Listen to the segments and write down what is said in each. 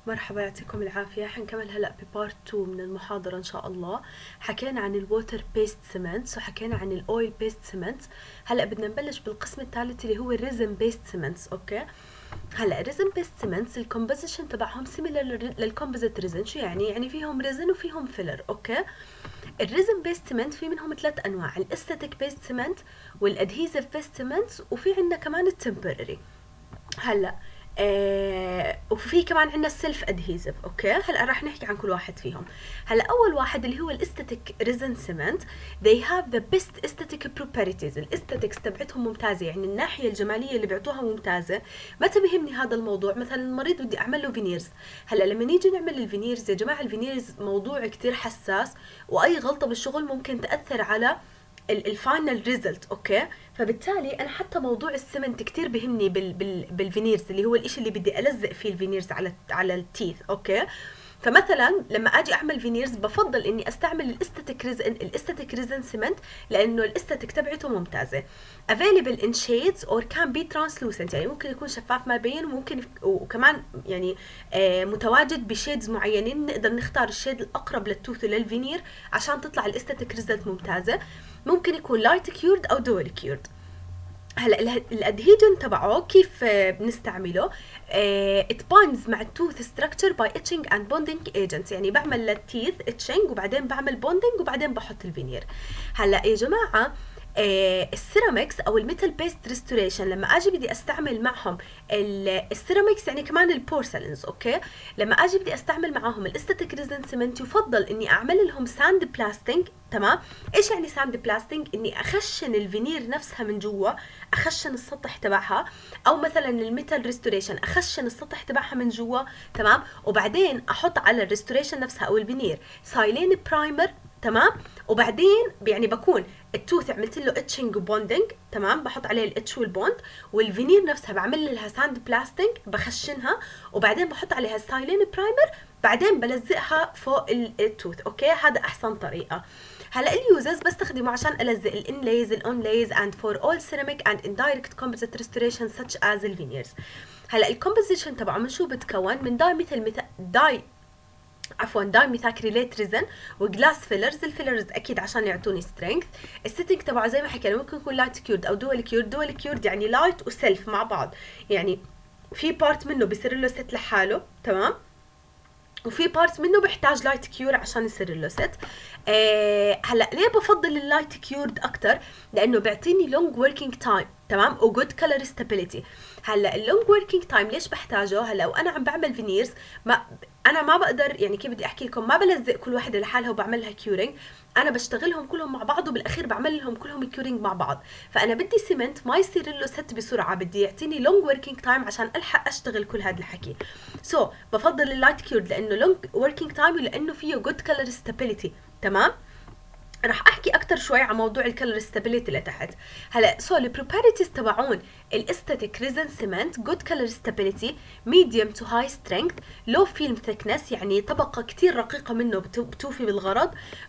مرحبا، يعطيكم العافية. حنكمل هلأ ببارت 2 من المحاضرة إن شاء الله. حكينا عن الووتر بيست سيمنتس وحكينا عن الأويل بيست سيمنتس. هلأ بدنا نبلش بالقسم الثالث اللي هو الريزن بيست سيمنتس. أوكي، هلا الريزن بيست سيمنتس الكومبوزيشن تبعهم سيميلر للكومبوزيت ريزن. شو يعني فيهم ريزن وفيهم فيلر. اوكي، الريزن بيست سيمنت في منهم ثلاث انواع: الاستاتيك بيست سيمنت والادهيزيف بيست سيمنت وفي عندنا كمان التمبرري. هلا وفي كمان عندنا السيلف ادهيزيف. اوكي، هلا راح نحكي عن كل واحد فيهم. هلا اول واحد اللي هو الاستاتيك ريزن سيمنت، they have the best aesthetic properties. الاستاتيكس تبعتهم ممتازه، يعني الناحيه الجماليه اللي بيعطوها ممتازه. متى بيهمني هذا الموضوع؟ مثلا المريض بدي اعمل له فينيرز. هلا لما نيجي نعمل الفينيرز يا جماعه، الفينيرز موضوع كتير حساس، واي غلطه بالشغل ممكن تاثر على الفاينل ريزلت. اوكي، فبالتالي انا حتى موضوع السمنت كتير بهمني بالفينيرز، اللي هو الاشي اللي بدي الزق فيه الفينيرز على التيث. اوكي، فمثلا لما اجي اعمل فينيرز بفضل اني استعمل الاستاتيك ريزن سيمنت، لانه الاستاتيك تبعته ممتازه. available in shades or can be translucent، يعني ممكن يكون شفاف ما بين، وممكن وكمان يعني متواجد بشيدز معينين، نقدر نختار الشيد الاقرب للتوث وللفينير عشان تطلع الاستاتيك ريزلت ممتازه. ممكن يكون لايت كيورد او دول كيورد. هلا الادهيجن تبعه كيف بنستعمله؟ it binds مع التوث structure by etching and bonding agents، يعني بعمل للتيث etching وبعدين بعمل bonding وبعدين بحط الفينير. هلا يا جماعه السيراميكس او الميتال بيست ريستوريشن، لما اجي بدي استعمل معهم السيراميكس، يعني كمان البورسلينز. اوكي، لما اجي بدي استعمل معاهم الاستاتيك ريزن سيمنت يفضل اني اعمل لهم ساند بلاستنج. تمام، ايش يعني ساند بلاستنج؟ اني اخشن الفينير نفسها من جوا، اخشن السطح تبعها، او مثلا الميتال ريستوريشن اخشن السطح تبعها من جوا. تمام، وبعدين احط على الريستوريشن نفسها او الفينير سايلين برايمر. تمام، وبعدين يعني بكون التوث عملت له اتشنج وبوندنج. تمام، بحط عليه الاتش والبوند، والفينير نفسها بعمل لها ساند بلاستنج، بخشنها وبعدين بحط عليها السايلين برايمر، بعدين بلزقها فوق التوث. اوكي، هذا احسن طريقه. هلا اليوزز بستخدمه عشان الزق الانليز الاونليز and for all ceramic and indirect composite restoration such as الفينيرز. هلا الكومبوزيشن تبعه من شو بتكون؟ من داي ميثاكريليت ريزن وجلاس فيلرز. الفيلرز اكيد عشان يعطوني سترينث. السيتنج تبعه زي ما حكينا ممكن يكون لايت كيورد او دول كيورد. دول كيورد يعني لايت وسيلف مع بعض، يعني في بارت منه بيصير له ست لحاله. تمام، وفي بارت منه بيحتاج لايت كيور عشان يصير له ست. هلا ليه بفضل اللايت كيورد اكتر؟ لانه بيعطيني لونج وركينج تايم. تمام، وجود كلر ستابيليتي. هلا اللونج وركينج تايم ليش بحتاجه؟ هلا وانا عم بعمل فينيرز انا ما بقدر، يعني كيف بدي احكي لكم، ما بلزق كل واحده لحالها وبعمل لها كيورينج، انا بشتغلهم كلهم مع بعض وبالاخير بعمل لهم كلهم كيورينج مع بعض. فانا بدي سيمنت ما يصير له ست بسرعه، بدي يعطيني لونج وركينج تايم عشان الحق اشتغل كل هذا الحكي. بفضل اللايت كيورد لانه لونج وركينج تايم ولانه فيه جود كلر ستابيليتي. تمام، رح احكي اكثر شوي عن موضوع الكلر ستابيليتي لتحت. هلا البروبرتيز تبعون الاستاتيك ريزن سيمنت: جود كلر ستابيليتي، ميديوم تو هاي سترينث، لو فيلم ثيكنس، يعني طبقه كثير رقيقه منه بتوفي بالغرض،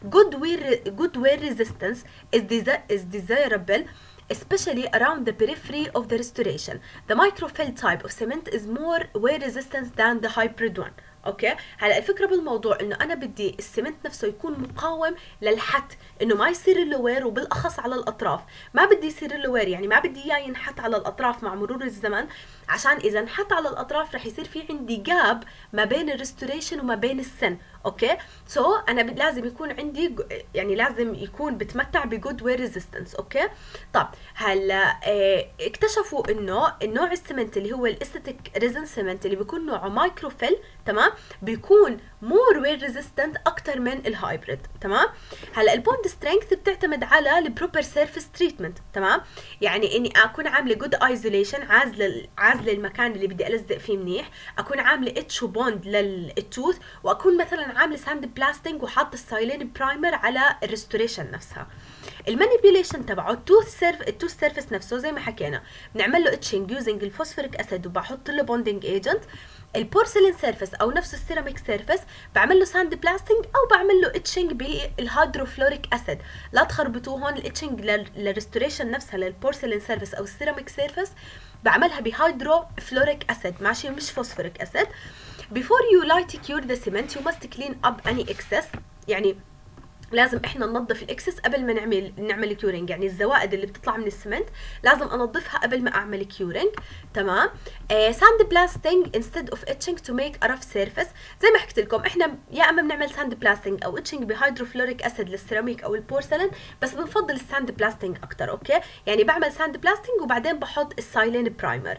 جود وير ريزيستنس is desirable especially around the periphery of the restoration. The microfill type of cement is more wear resistant than the hybrid one. اوكي، هلا الفكره بالموضوع انه انا بدي السمنت نفسه يكون مقاوم للحت، انه ما يصير له وير، وبالاخص على الاطراف. ما بدي يصير له وير، يعني ما بدي اياه ينحت على الاطراف مع مرور الزمن، عشان اذا انحت على الاطراف رح يصير في عندي جاب ما بين الريستوريشن وما بين السن. اوكي، انا لازم يكون عندي، يعني لازم يكون بتمتع بجود وير ريزيستنس. اوكي، طب هلا اكتشفوا انه النوع السمنت اللي هو الاستاتيك ريزن سمنت اللي بيكون نوعه مايكروفيل، تمام، بيكون مور وير ريزيستنت اكثر من الهايبريد. تمام، هلا البوند سترينث بتعتمد على البروبر سيرفيس تريتمنت. تمام، يعني اني اكون عامله جود ايزوليشن، عازله المكان اللي بدي الزق فيه منيح، اكون عامله اتش وبوند للتوث، واكون مثلا عامله ساند بلاستنج وحاطه السايلين برايمر على الريستوريشن نفسها. المانيبيوليشن تبعه التوث سيرفيس نفسه زي ما حكينا بنعمل له اتشنج يوزنج الفوسفوريك اسيد وبحط له بوندنج ايجنت. البورسلين سيرفيس او نفسه السيراميك سيرفيس بعمل له ساند بلاستنج او بعمل له اتشنج بالهيدروفلوريك اسيد. لا تخربطوه، هون الاتشنج للريستوريشن نفسها للبورسلين سيرفيس او السيراميك سيرفيس بعملها بهيدروفلوريك اسيد، ماشي، مش فوسفوريك اسيد. before you light cure the cement you must clean up any excess. يعني لازم احنا ننظف الاكسس قبل ما نعمل كيورينج، يعني الزوائد اللي بتطلع من السمنت لازم انظفها قبل ما اعمل كيورينج. تمام. ساند بلاستنج instead of etching to make a rough surface. زي ما حكيت لكم احنا يا اما بنعمل ساند بلاستنج او اتشنج بهيدروفلوريك اسيد للسيراميك او البورسلين، بس بنفضل الساند بلاستنج اكتر. اوكي، يعني بعمل ساند بلاستنج وبعدين بحط السايلين برايمر.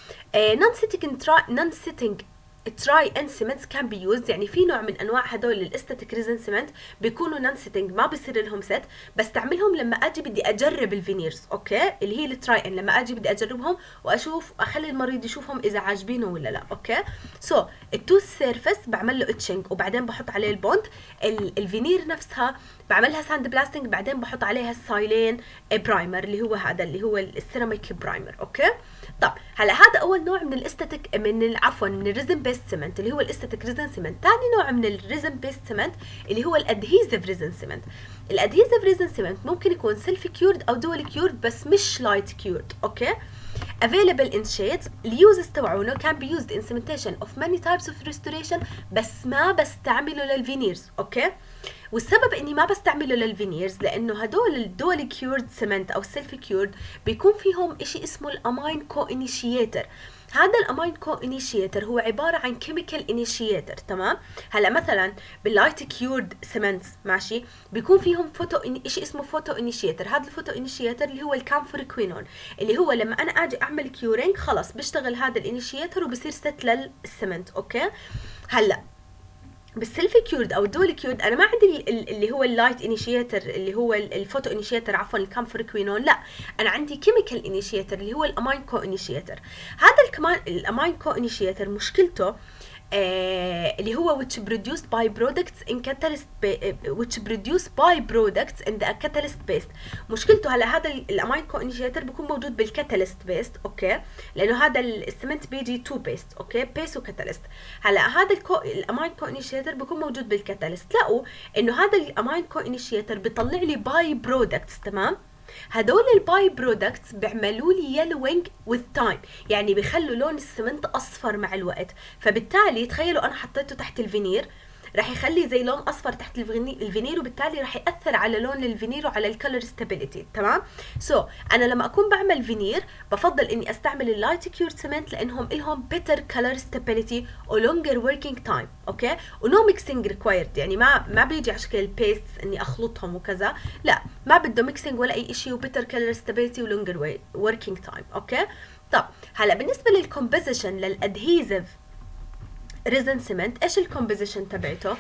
non sitting تراي اند سيمنتس كان بي يوز، يعني في نوع من انواع هدول الاستاتيك ريزن سيمنت بيكونوا نون سيتنج، ما بصير لهم ست، بستعملهم لما اجي بدي اجرب الفينيرز. اوكي، اللي هي التراي ان، لما اجي بدي اجربهم واشوف اخلي المريض يشوفهم اذا عاجبينه ولا لا. اوكي، سو التوث سيرفيس بعمل له اتشنج وبعدين بحط عليه البوند. الفينير نفسها بعملها ساند بلاستنج، بعدين بحط عليها السايلين برايمر اللي هو هذا اللي هو السيراميك برايمر. اوكي، طب هلا هذا اول نوع من الاستاتيك من الريزن بيست سيمنت اللي هو الاستاتيك ريزن سيمنت. ثاني نوع من الريزن بيست سيمنت اللي هو الادهيزيف ريزن سيمنت. الادهيزيف ريزن سيمنت ممكن يكون سيلف كيورد او دول كيورد بس مش لايت كيورد. اوكي، available in shades. اليوزز تبعونه can be used in cementation of many types of restoration، بس ما بستعمله للفينيرز. اوكي، والسبب اني ما بستعمله للفينيرز لانه هدول الدول كيورد سيمنت او السيلف كيورد بيكون فيهم اشي اسمه الامين كو انيشيتر. هذا الامين كو انيشيتر هو عباره عن كيميكال انيشيتر. تمام. هلا مثلا باللايت كيورد سيمنتس ماشي بيكون فيهم شيء اسمه فوتو انيشيتر. هذا الفوتو انيشيتر اللي هو الكامفوركوينون، اللي هو لما انا اجي اعمل كيورينج خلص بيشتغل هذا الانيشيتر وبصير ست للسيمنت. اوكي، هلا بالسيلف كيورد او الدول كيورد انا ما عندي اللي هو اللايت انيشيتر اللي هو الفوتو انيشيتر، عفوا الكامفوركوينون، لا انا عندي كيميكال انيشيتر اللي هو الامين كو انيشيتر. هذا الامين كو انيشيتر مشكلته اللي هو which produced by products in the catalyst based. مشكلته هلا هذا الامين كو انيشيتر بيكون موجود بالكاتاليست بيست. اوكي، لانه هذا السمنت بيجي تو بيست. اوكي، بيست وكاتاليست. هلا هذا الامين كو انيشيتر بيكون موجود بالكاتاليست. لقوا انه هذا الامين كو انيشيتر بيطلع لي باي برودكتس. تمام، هدول الباي برودكتس بيعملوا لي يلوينج وذ تايم، يعني بيخلوا لون السمنت اصفر مع الوقت. فبالتالي تخيلوا انا حطيته تحت الفينير راح يخلي زي لون اصفر تحت الفينير، وبالتالي راح ياثر على لون الفينير وعلى الكلر ستابيليتي. تمام. انا لما اكون بعمل فينير بفضل اني استعمل اللايت كيور سيمنت لانهم لهم بيتر كلر ستابيليتي ولونجر وركينج تايم. اوكي، ونو ميكسينج ريكوايرد، يعني ما بيجي على شكل البيست اني اخلطهم وكذا، لا ما بده ميكسينج ولا اي شيء، وبيتر كلر ستابيليتي ولونجر وركينج تايم. اوكي، طب هلا بالنسبه للكومبوزيشن للادهيزيف ريزن سيمنت، ايش الكومبوزيشن تبعته؟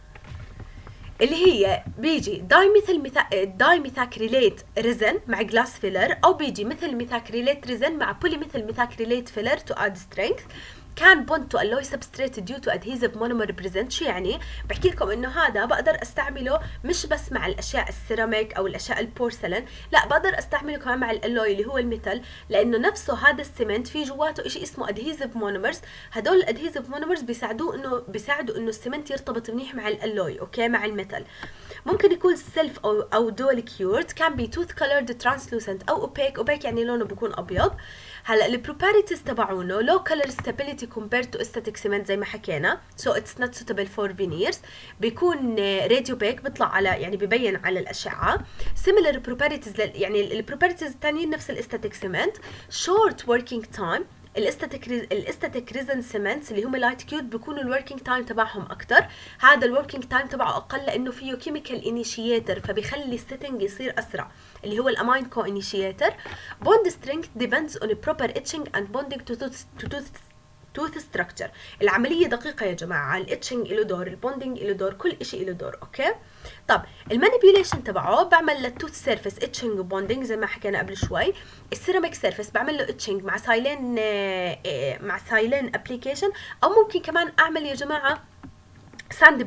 اللي هي بيجي داي ميثاكريليت ريزن مع جلاس فيلر، او بيجي مثل ميثاكريليت ريزن مع بولي مثل ميثاكريليت فيلر تو اد سترينث. كان بوند تو alloy substrate due to adhesive monomer present. شو يعني؟ بحكي لكم انه هذا بقدر استعمله مش بس مع الاشياء السيراميك او الاشياء البورسلين، لا بقدر استعمله كمان مع الالوي اللي هو الميتال، لانه نفسه هذا السيمنت في جواته شيء اسمه adhesive monomers. هدول الادهيزيف مونومرز بيساعدوا انه السيمنت يرتبط منيح مع الالوي. اوكي، مع الميتال. ممكن يكون سيلف او دول كيورد. كان بي توث كولرد ترانسلوسنت او اوبيك يعني لونه بيكون ابيض. هلا البروبرتيز تبعونه لو كلر ستابيليتي كومبيرد تو استاتيك سيمنت زي ما حكينا، سو اتس نوت سوتبل فور فينيرز. بيكون راديو بيك بيطلع على يعني ببين على الاشعه. سيميلر بروبرتيز يعني البروبرتيز الثانيين نفس الاستاتيك سيمنت. شورت وركينج تايم. الاستاتيك ريزن سيمنتس اللي هم لايت كيورد بيكونوا الوركينج تايم تبعهم اكثر. هذا الوركينج تايم تبعه اقل لانه فيه كيميكال انيشيتر، فبيخلي السيتنج يصير اسرع اللي هو الامين كو انيشيتر. بوند سترينث depends on proper etching and bonding to tooth structure. العمليه دقيقه يا جماعه، الاتشنج له دور، البوندنج له دور، كل شيء له دور. اوكي، طب المانيبيوليشن تبعه بعمل للتوث سيرفيس اتشنج وبوندنج زي ما حكينا قبل شوي. السيراميك سيرفيس بعمل له اتشنج مع سايلين ابليكيشن، او ممكن كمان اعمل يا جماعه ساند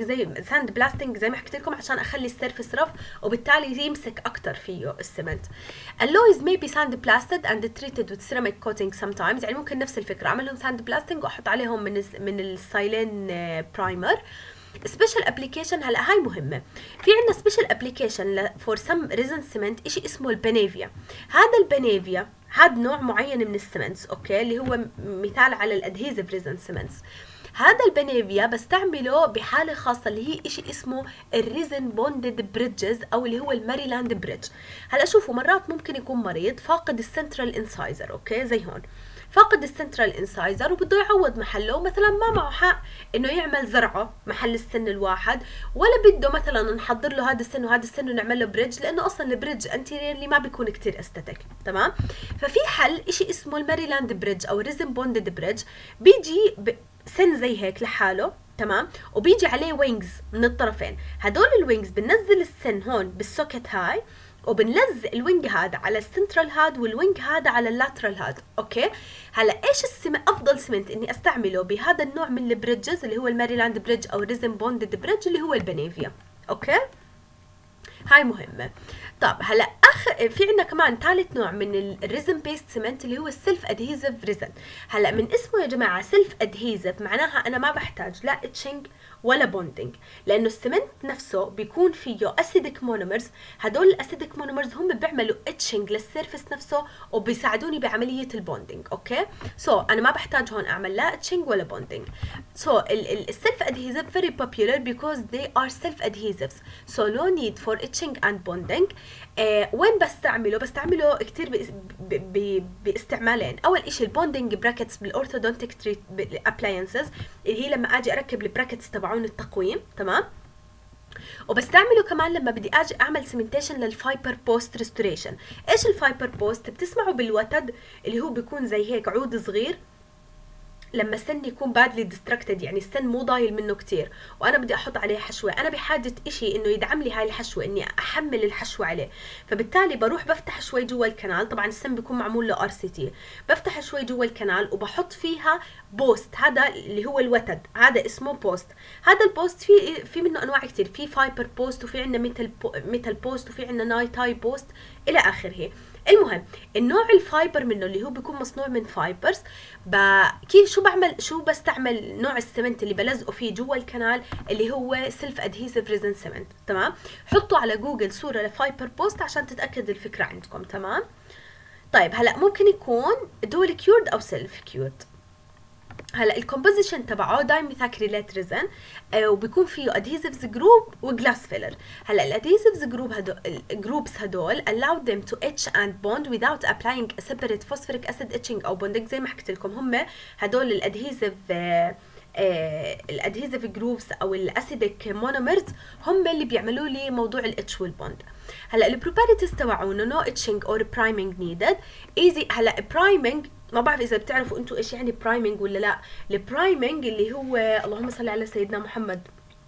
بلاستنج زي ما حكيت لكم عشان اخلي السيرفس رف وبالتالي يمسك اكتر فيه السمنت. alloys may be sand blasted and treated with ceramic coating sometimes، يعني ممكن نفس الفكره اعملهم ساند بلاستنج واحط عليهم من السايلين برايمر. سبيشال ابلكيشن، هلا هاي مهمه، في عندنا سبيشال ابلكيشن فور سم ريزن سيمنت شيء اسمه البنيفيا. هذا البنيفيا هذا نوع معين من السمنتس، اوكي، اللي هو مثال على الادهيزيف ريزن سيمنتس. هذا البنيفيا بستعمله بحاله خاصه اللي هي شيء اسمه الريزن بوندد بريدجز او اللي هو الماريلاند بريدج. هلا شوفوا مرات ممكن يكون مريض فاقد السنترال انسايزر، اوكي، زي هون فاقد السنترال انسايزر وبده يعوض محله، مثلا ما معه حق انه يعمل زرعه محل السن الواحد، ولا بده مثلا نحضر له هذا السن وهذا السن ونعمل له بريدج، لانه اصلا البريدج انتيريرلي ما بيكون كتير استاتيك، تمام. ففي حل شيء اسمه الماريلاند بريدج او الريزن بوندد بريدج، بيجي سن زي هيك لحاله، تمام، وبيجي عليه وينجز من الطرفين. هدول الوينجز بننزل السن هون بالسوكت هاي، وبنلزق الوينج هذا على السنترال هاد والوينج هذا على اللاترال هاد، اوكي. هلا ايش افضل سمنت اني استعمله بهذا النوع من البريدجز اللي هو الماريلاند بريدج او الريزن بوندد بريدج اللي هو البنيفيا، اوكي. هاي مهمه. طب هلا في عندنا كمان ثالث نوع من الريزن بيست سيمنت اللي هو السيلف ادهيزيف ريزن. هلا من اسمه يا جماعه سيلف ادهيزيف معناها انا ما بحتاج لا اتشنج ولا بوندنج، لانه السمنت نفسه بيكون فيه اسيدك مونومرز. هدول الاسيدك مونومرز هم بيعملوا اتشنج للسيرفس نفسه وبيساعدوني بعمليه البوندنج، اوكي. انا ما بحتاج هون اعمل لا اتشنج ولا بوندنج. السيلف ادهيزيف very popular because they are self adhesives so no need for etching and bonding. وين بستعمله كتير باستعمالين. اول اشي البوندنج براكتس بالاورثودونتيك ابلاينسز اللي هي لما اجي اركب البراكتس تبعون التقويم، تمام. وبستعمله كمان لما بدي اجي اعمل سيمنتيشن للفايبر بوست ريستوريشن. ايش الفايبر بوست؟ بتسمعوا بالوتد اللي هو بيكون زي هيك عود صغير لما السن يكون بادلي ديستركتد، يعني السن مو ضايل منه كتير وانا بدي احط عليه حشوه، انا بحاجه اشي انه يدعم لي هاي الحشوه، اني احمل الحشوه عليه. فبالتالي بروح بفتح شوي جوا الكنال، طبعا السن بيكون معمول له RCT، بفتح شوي جوا الكنال وبحط فيها بوست، هذا اللي هو الوتد، هذا اسمه بوست. هذا البوست في منه انواع كتير، في فايبر بوست وفي عندنا ميتال بوست وفي عندنا نايتاي بوست الى اخره. المهم النوع الفايبر منه اللي هو بيكون مصنوع من فايبرز، كيف شو بستعمل نوع السمنت اللي بلزقه فيه جوا الكنال اللي هو سيلف ادهيسيف ريزن سمنت، تمام. حطوا على جوجل صوره لفايبر بوست عشان تتاكد الفكره عندكم، تمام. طيب هلا ممكن يكون دول كيورد او سيلف كيورد. هلا الكومبوزيشن تبعه دايميثاكريلات ريزن، وبيكون فيه ادهيزيفز جروب وجلاس فيلر. هلا الادهيزيفز جروبس هدول allow them to etch and bond without applying a separate phosphoric acid etching او bonding. زي ما حكيت لكم هم هدول الادهيزيف جروبس او الاسيدك مونومرز هم اللي بيعملوا لي موضوع الاتش والبوند. هلا البروبرتيز تبعونه نو اتشنج اور برايمنج نيدد ايزي. هلا برايمنج ما بعرف اذا بتعرفوا انتم ايش يعني برايمنج ولا لا. البرايمنج اللي هو اللهم صل على سيدنا محمد،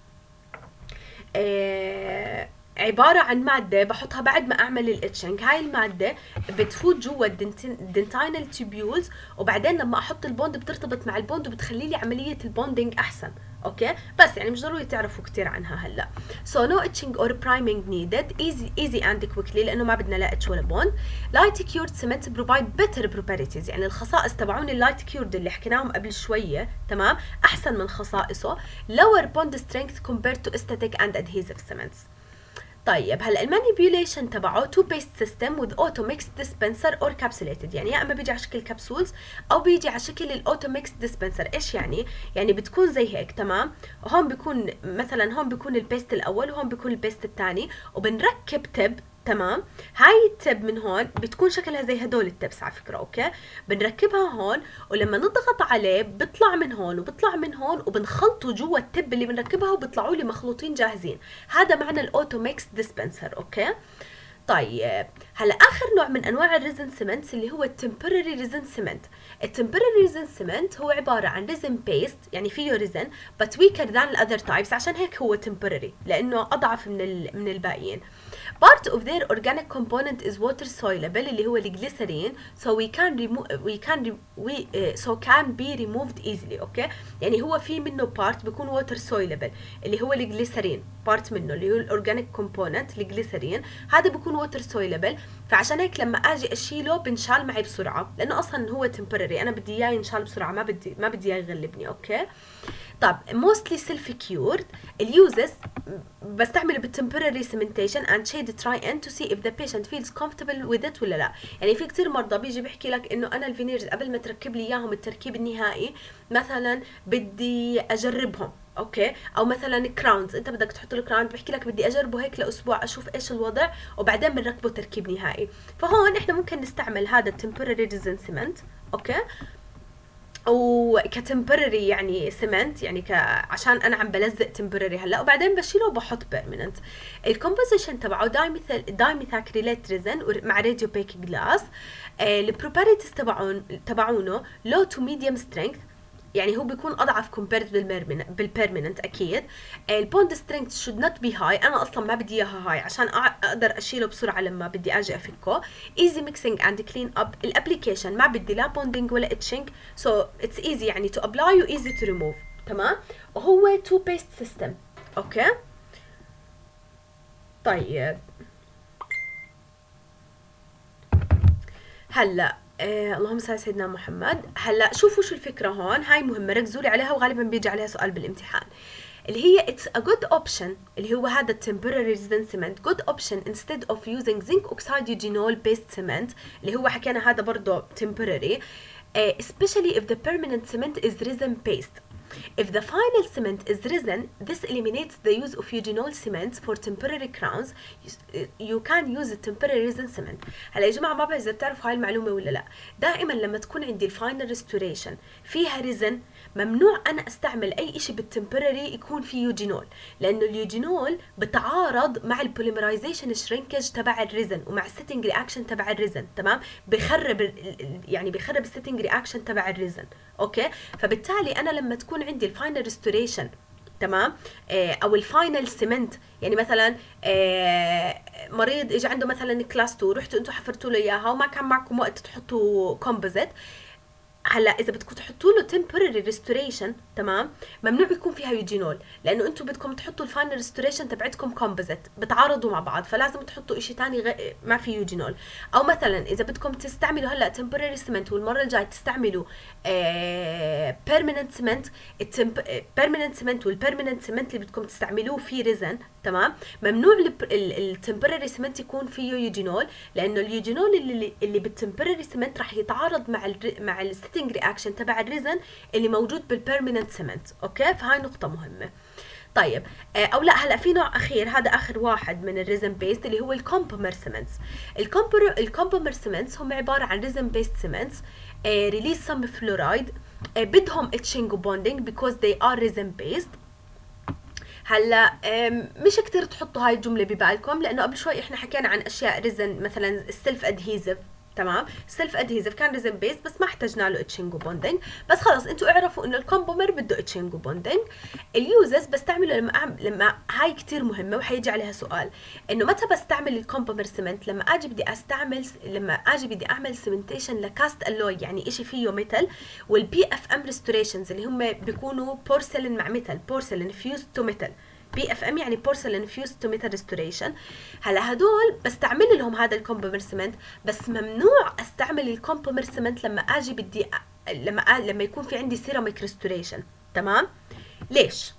عبارة عن مادة بحطها بعد ما اعمل الاتشنج. هاي المادة بتفوت جوا الدنتينال تيبيولز، وبعدين لما احط البوند بترتبط مع البوند وبتخلي لي عملية البوندينج احسن، اوكي. بس يعني مش ضروري تعرفوا كتير عنها هلا. so no etching or priming needed, easy and quickly لانه ما بدنا لا اتش ولا بوند. light cured cement provide better properties، يعني الخصائص تبعون اللايت كيورد اللي حكيناهم قبل شوية، تمام، احسن من خصائصه. lower bond strength compared to static and adhesive cements. طيب هلا المانيبيوليشن تبعه تو بيست سيستم وذ اوتو ميكس ديسبنسر اور كابسوليتد، يعني يا اما بيجي على شكل كبسولز او بيجي على شكل الاوتو ميكس ديسبنسر. ايش يعني؟ يعني بتكون زي هيك، تمام. هون بيكون مثلا هون بيكون البيست الاول وهون بيكون البيست الثاني، وبنركب تب، تمام. هاي التب من هون بتكون شكلها زي هدول التبس على فكره، اوكي. بنركبها هون ولما نضغط عليه بيطلع من هون وبيطلع من هون وبنخلطه جوا التب اللي بنركبها وبيطلعوا لي مخلوطين جاهزين. هذا معنى الاوتو ميكس ديسبنسر، اوكي. طيب هلا اخر نوع من انواع الريزن سيمنت اللي هو التمبرري ريزن سيمنت. التمبرري ريزن سيمنت هو عباره عن ريزن بيست، يعني فيه ريزن but weaker than the other types، عشان هيك هو temporary لانه اضعف من الباقيين. Part of their organic component is water soluble اللي هو الجليسرين so can be removed easily. اوكي، يعني هو في منه part بيكون water soluble اللي هو الجليسرين، part منه اللي هو الاورجانيك كومبوننت الجليسرين، هذا بيكون water soluble، فعشان هيك لما اجي اشيله بنشال معي بسرعه لانه اصلا هو temporary، انا بدي اياه ينشال بسرعه، ما بدي اياه يغلبني. اوكي، طب mostly self cured. اليوزز بستعمله بالtemporary cementation and shade try and to see if the patient feels comfortable with it ولا لا. يعني في كتير مرضى بيجي بيحكي لك انه انا الفينيرز قبل ما تركب لي اياهم التركيب النهائي مثلا بدي اجربهم. اوكي، او مثلا كراونز، انت بدك تحط له كراون بحكي لك بدي اجربه هيك لاسبوع اشوف ايش الوضع وبعدين بنركبه تركيب نهائي. فهون احنا ممكن نستعمل هذا التمبرري ريزن سيمنت. اوكي، وكتمبرري يعني سيمنت، يعني عشان انا عم بلزق تمبرري هلا وبعدين بشيله وبحط بيرمننت. الكومبوزيشن تبعه دايميثاكريلات ريزن مع راديو بيك جلاس. البروبرتيز تبعونه لو تو ميديوم سترينث، يعني هو بيكون اضعف كومبيرد بالبيرمننت اكيد. البوند سترينث شود نوت بي هاي، انا اصلا ما بدي اياها هاي عشان اقدر اشيله بسرعه لما بدي اجي افكه. ايزي ميكسينج اند كلين اب. الابلكيشن ما بدي لا بوندينج ولا اتشنج، سو اتس ايزي يعني تو ابلاي وايزي تو ريموف. تمام، وهو تو بيست سيستم. اوكي، طيب هلا اللهم صل على سيدنا محمد. هلا شوفوا شو الفكره هون، هاي مهمه ركزوا لي عليها وغالبا بيجي عليها سؤال بالامتحان، اللي هي it's a good option اللي هو هذا temporary resin cement good option instead of using zinc oxide eugenol based cement اللي هو حكينا هذا برضه temporary especially if the permanent cement is resin based. If the final cement is resin, this eliminates the use of eugenol cement for temporary crowns. You can use a temporary resin cement. هلا يا جماعه ما بعرف اذا بتعرفوا هاي المعلومه ولا لا، دائما لما تكون عندي الفاينل ريستوريشن فيها ريزن ممنوع انا استعمل اي شيء بالتمبرري يكون فيه يوجينول، لانه اليوجينول بتعارض مع البوليمرايزيشن شرينكج تبع الريزن ومع السيتنج رياكشن تبع الريزن. تمام، بخرب السيتنج رياكشن تبع الريزن. اوكي، فبالتالي انا لما تكون عندي الفاينل ريستوريشن تمام او الفاينل سيمنت، يعني مثلا مريض اجى عنده مثلا كلاس 2 رحتوا انتم حفرتوا له اياها وما كان معكم وقت تحطوا كومبوزيت، هلا اذا بدكم تحطوا له temporary restoration تمام ممنوع يكون فيها يوجينول، لانه انتم بدكم تحطوا الفاينل ريستوريشن تبعتكم كومبوزيت بتعارضوا مع بعض، فلازم تحطوا شيء ثاني ما في يوجينول. او مثلا اذا بدكم تستعملوا هلا temporary cement والمره الجايه تستعملوا permanent cement، permanent cement والpermanent cement اللي بدكم تستعملوه فيه ريزن تمام ممنوع التمبرري سيمنت يكون فيه يوجينول، لانه اليوجينول اللي بالتمبرري سيمنت راح يتعارض مع السيتنج رياكشن تبع الريزن اللي موجود بالبيرمننت سيمنت. اوكي، فهاي نقطه مهمه. طيب او لا هلا في نوع اخير، هذا اخر واحد من الريزن بيست اللي هو الكومبومر سيمنتس. الكومبومر سيمنتس هم عباره عن ريزن بيست سيمنتس ريليز سم فلورايد بدهم اتشنج بوندينج because they are resin based. هلا مش كتير تحطوا هاي الجمله ببالكم لانه قبل شوي احنا حكينا عن اشياء ريزن مثلا السيلف ادهيزيف. تمام، سيلف ادهيزيف كان ريزن بيست بس ما احتجنا له اتشنج وبوندينج، بس خلص انتوا اعرفوا انه الكومبومر بده اتشنج وبوندينج. اليوزز بستعمله لما هاي كتير مهمه وحيجي عليها سؤال، انه متى بستعمل الكومبومر سيمنت؟ لما اجي بدي اعمل سيمنتيشن لكاست الوي، يعني اشي فيه ميتال، والبي اف ام ريستوريشنز اللي هم بيكونوا بورسلين مع ميتال، بورسلين فيوز تو ميتال، بي اف ام يعني بورسلين فيوز تو ميتال ريستوريشن. هلا هدول بستعمل لهم هذا الكومبومر سيمنت، بس ممنوع استعمل الكومبومر سيمنت لما اجي بدي لما يكون في عندي سيراميك ريستوريشن. تمام، ليش؟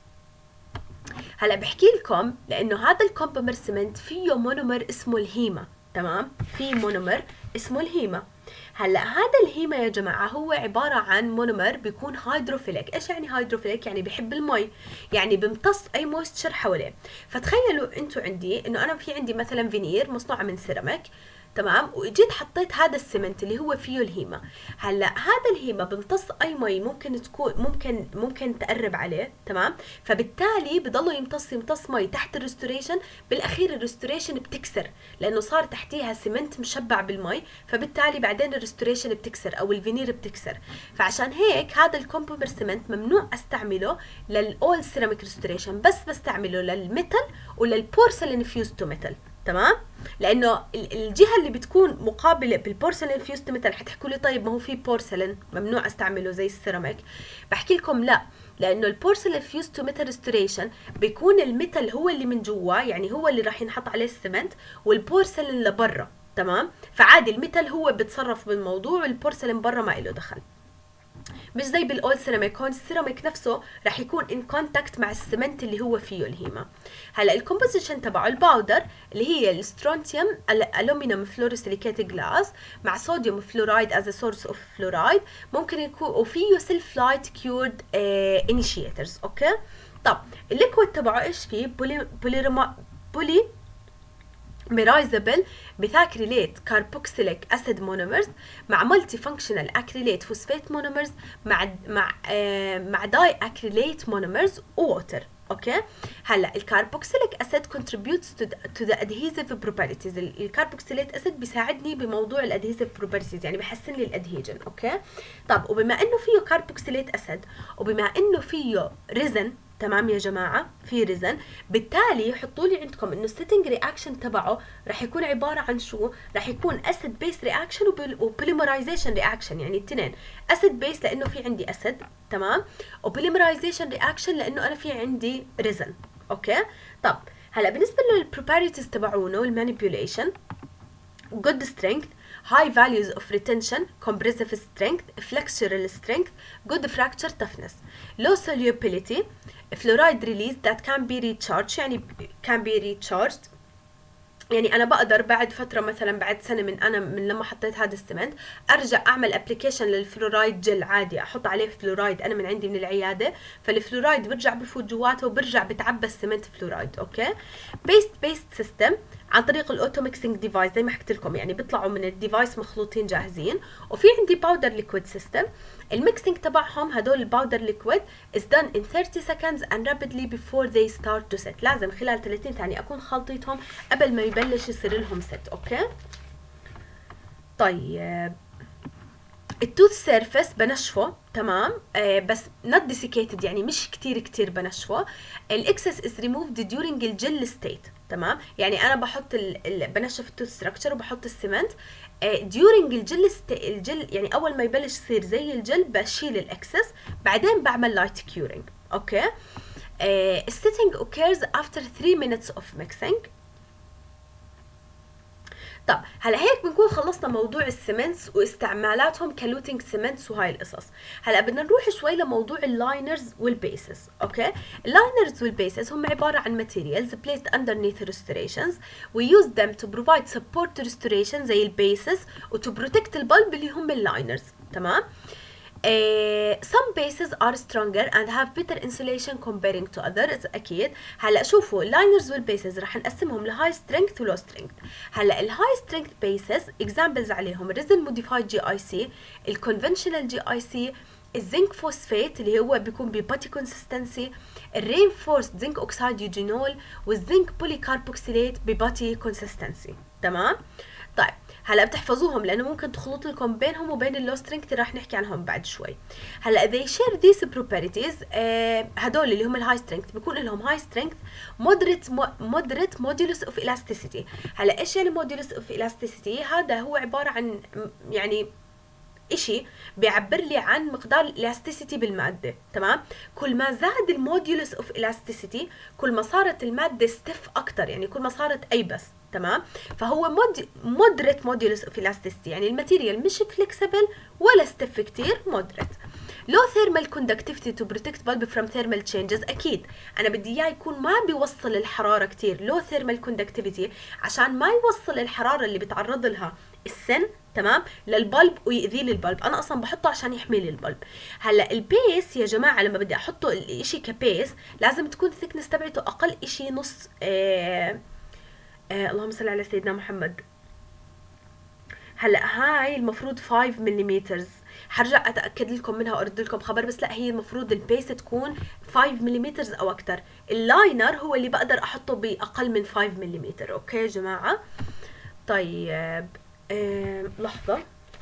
هلا بحكي لكم لانه هذا الكومبومر سيمنت فيه مونومر اسمه الهيما. تمام، في مونومر اسمه الهيما. هلا هذا الهيما يا جماعه هو عباره عن مونومر بيكون هيدروفيليك. ايش يعني هيدروفيليك؟ يعني بيحب المي، يعني بيمتص اي مويستشر حواليه. فتخيلوا انتم عندي انه انا في عندي مثلا فينير مصنوعه من سيراميك تمام، واجيت حطيت هذا السمنت اللي هو فيه الهيمة. هلا هذا الهيمة بمتص اي مي ممكن تكون ممكن تقرب عليه، تمام، فبالتالي بضله يمتص مي تحت الريستوريشن. بالاخير الريستوريشن بتكسر لانه صار تحتيها سمنت مشبع بالمي، فبالتالي بعدين الريستوريشن بتكسر او الفينير بتكسر. فعشان هيك هذا الكومبومر سمنت ممنوع استعمله للاول سيراميك ريستوريشن، بس بستعمله للميتال وللبورسلين فيوز تو ميتال، تمام. لانه الجهه اللي بتكون مقابله بالبورسلين فيوز تو ميتال حتحكوا لي طيب ما هو في بورسلين ممنوع استعمله زي السيراميك. بحكي لكم لا، لانه البورسلين فيوز تو ميتال ريستوريشن بيكون الميتال هو اللي من جوا، يعني هو اللي راح ينحط عليه السمنت، والبورسلين لبرا، تمام. فعادي الميتال هو بتصرف بالموضوع والبورسلين برا ما له دخل. مش زي بالاول سيراميك، هون السيراميك نفسه راح يكون ان كونتاكت مع السمنت اللي هو فيه الهيمه. هلا الكومبوزيشن تبعه الباودر اللي هي السترونتيوم الومنيوم فلوريسيليكيت جلاس مع صوديوم فلورايد از سورس اوف فلورايد، ممكن يكون وفيه سيلف لايت كيورد انيشيترز. اوكي، طب الليكويد تبعه ايش فيه؟ بولي ميرايزابل بثاكريليت كاربوكسيليك اسيد مونومرز مع مالتي فانكشنال اكريليت فوسفات مونومرز مع داي اكريليت مونومرز ووتر. اوكي، هلا الكاربوكسيليك اسيد contributes to the adhesive properties. الكاربوكسيليت اسيد بيساعدني بموضوع الادهيسيف بروبرتيز، يعني بحسن لي الادهيجن. اوكي، طب وبما انه فيه كاربوكسيليت اسيد وبما انه فيه ريزن، تمام يا جماعه، في ريزن، بالتالي حطوا لي عندكم انه السيتنج رياكشن تبعه راح يكون عباره عن شو؟ راح يكون اسيد بيس رياكشن وبوليمرايزيشن رياكشن، يعني الاثنين اسيد بيس لانه في عندي اسيد، تمام، وبوليمرايزيشن رياكشن لانه انا في عندي ريزن. اوكي، طب هلا بالنسبه للبروبرتيز تبعونه المانيبيوليشن، good strength, high values of retention, compressive strength, flexural strength, good fracture toughness, low solubility, fluoride release that can be recharged، يعني can be recharged، يعني انا بقدر بعد فتره مثلا بعد سنه من لما حطيت هذا السمنت ارجع اعمل ابلكيشن للفلورايد جل عادي، احط عليه فلورايد انا من عندي من العياده، فالفلورايد برجع بفوت جواته وبرجع بتعبى السمنت فلورايد. اوكي، بيست سيستم عن طريق الاوتو ميكسينج ديفايس زي ما حكيت لكم، يعني بيطلعوا من الديفايس مخلوطين جاهزين. وفي عندي باودر ليكويد سيستم، الميكسينج تبعهم هدول الباودر ليكويد is done in 30 seconds and rapidly before they start to set. لازم خلال 30 ثانيه اكون خلطيتهم قبل ما يبلش يصير لهم ست. اوكي، طيب التوث سيرفيس بنشفه، تمام، بس not desiccated، يعني مش كتير بنشفه. الاكسس is removed during الجل ستيت، تمام، يعني انا بحط بنشف التوث ستراكشر وبحط السمنت during الجل، يعني اول ما يبلش يصير زي الجل بشيل الاكسس، بعدين بعمل لايت كيورينج. اوكي، السيتنج occurs after 3 minutes of mixing. طب هلا هيك بنكون خلصنا موضوع السمنتس واستعمالاتهم كلوتينج سمنتس وهاي القصص. هلا بدنا نروح شوي لموضوع اللاينرز والبيسز. اوكي، اللاينرز والبيسز هم عباره عن materials placed underneath restorations we use them to provide support to restoration زي البيسز وتو بروتكت البلب اللي هم اللاينرز، تمام. some bases are stronger and have better insulation comparing to others. اكيد هلا شوفوا اللاينرز والبيسز رح نقسمهم لهاي سترينث ولو سترينث. هلا الهاي سترينث بيسز اكزامبلز عليهم الريزن موديفايد جي اي سي، الكونفنشنال جي اي سي، الزنك فوسفات اللي هو بيكون بباتي كونسستنسي، الرينفورسد زنك اوكسايد يوجينول، والزنك بولي كاربوكسيليت بباتي كونسستنسي، تمام. طيب هلا بتحفظوهم لانه ممكن تخلط لكم بينهم وبين اللو سترينث راح نحكي عنهم بعد شوي. هلا they share these properties، هدول اللي هم الهاي سترينث بيكون لهم هاي سترينث moderate modulus of elasticity. هلا ايش يعني modulus of elasticity؟ هذا هو عباره عن يعني اشي بيعبر لي عن مقدار الالاستيسيتي بالماده، تمام. كل ما زاد الموديولس اوف الاستيسيتي كل ما صارت الماده ستيف اكتر، يعني كل ما صارت ايبس، تمام. فهو مودريت موديولس اوف الاستيسيتي، يعني الماتيريال مش فليكسبل ولا ستيف كتير، مودريت. لو ثيرمال كوندكتيفيتي تو بروتكت بلب فروم ثيرمال تشينجز، اكيد انا بدي اياه يكون ما بيوصل الحراره كتير، لو ثيرمال كوندكتيفيتي عشان ما يوصل الحراره اللي بتعرض لها السن، تمام، للبلب ويأذي لي البلب. انا اصلا بحطه عشان يحمي لي البلب. هلا البيس يا جماعه لما بدي احطه الاشي كبيس لازم تكون الثيكنس تبعته اقل اشي نص اللهم صل على سيدنا محمد، هلا هاي المفروض 5 ملم، حرجع اتاكد لكم منها وارد لكم خبر، بس لا هي المفروض البيس تكون 5 ملم او اكثر. اللاينر هو اللي بقدر احطه باقل من 5 ملم. اوكي يا جماعه؟ طيب لحظه.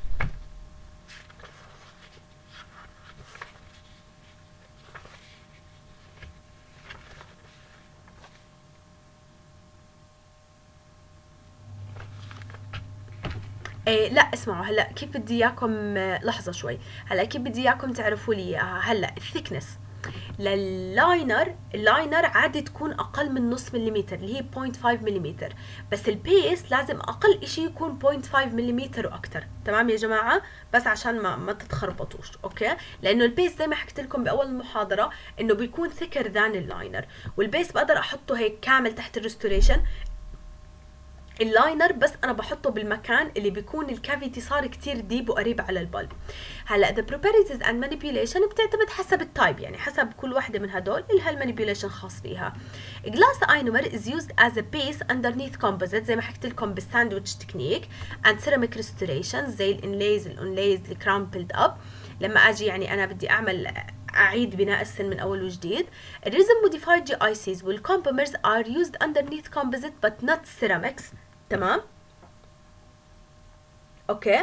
لا اسمعوا، هلا كيف بدي اياكم لحظه شوي. هلا كيف بدي اياكم تعرفوا لي اياها. هلا الثيكنس اللاينر عادي تكون اقل من نص مليمتر اللي هي 0.5 مليمتر، بس البيس لازم اقل اشي يكون 0.5 مليمتر واكثر. تمام يا جماعه؟ بس عشان ما تتخربطوش. اوكي؟ لانه البيس زي ما حكيت لكم باول المحاضره انه بيكون ثيكر ذان اللاينر، والبيس بقدر احطه هيك كامل تحت الريستوريشن. اللاينر بس انا بحطه بالمكان اللي بيكون الكافيتي صار كتير ديب وقريب على البلب. هلا the properties and manipulation بتعتمد حسب التايب، يعني حسب كل واحدة من هدول لها المانيبيوليشن خاص فيها. glass ionomer is used as a base underneath composite زي ما حكيت لكم بالساندويتش تكنيك and ceramic restorations زي الانليز الانليز الكرامبلد اب. لما اجي يعني انا بدي اعيد بناء السن من اول وجديد. الريزم modified GICs والcompomers are used underneath composite but not ceramics. تمام؟ اوكي؟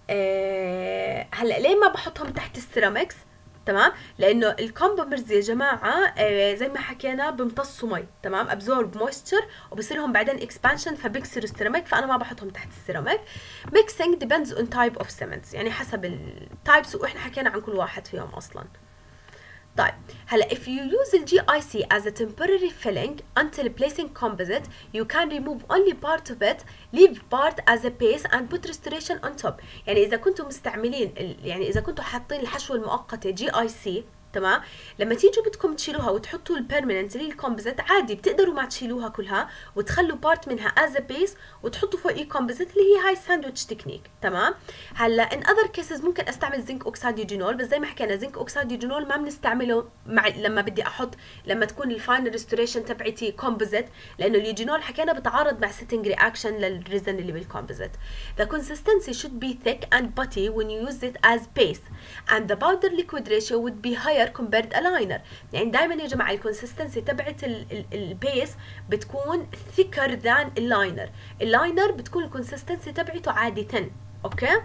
هلا ليه ما بحطهم تحت السيراميكس؟ تمام؟ لانه الكومبومرز يا جماعه زي ما حكينا بيمتصوا مي، تمام؟ ابزورب مويستشر وبصيرهم بعدين اكسبانشن فبيكسروا السيراميك، فانا ما بحطهم تحت السيراميك. ميكسينج ديبندز اون تايب اوف سيمنتس، يعني حسب التايبس واحنا حكينا عن كل واحد فيهم اصلا. طيب هلا if you use the GIC as a temporary filling until placing composite you can remove only part of it, leave part as a base and put restoration on top. يعني اذا كنتم مستعملين يعني اذا كنتم حاطين الحشوه المؤقته GIC، تمام؟ لما تيجوا بدكم تشيلوها وتحطوا البيرمننت اللي الكومبوزيت عادي بتقدروا ما تشيلوها كلها وتخلوا بارت منها از بيس وتحطوا فوقيه كومبوزيت اللي هي هاي ساندويتش تكنيك. تمام؟ هلا ان اذر كيسز ممكن استعمل زنك اوكسيد يوجينول، بس زي ما حكينا زنك اوكسيد يوجينول ما بنستعمله لما بدي احط لما تكون الفاينل ريستوريشن تبعتي كومبوزيت، لانه اليوجينول حكينا بتعارض مع سيتنج رياكشن للريزن اللي بالكومبوزيت. The consistency should be thick and butty when you use it as base and the powder liquid ratio would be higher compared a liner. يعني دائما يا جماعه الكونسستنسي تبعت البيس بتكون thicker than اللاينر. اللاينر بتكون الكونسستنسي تبعته عاده. اوكي؟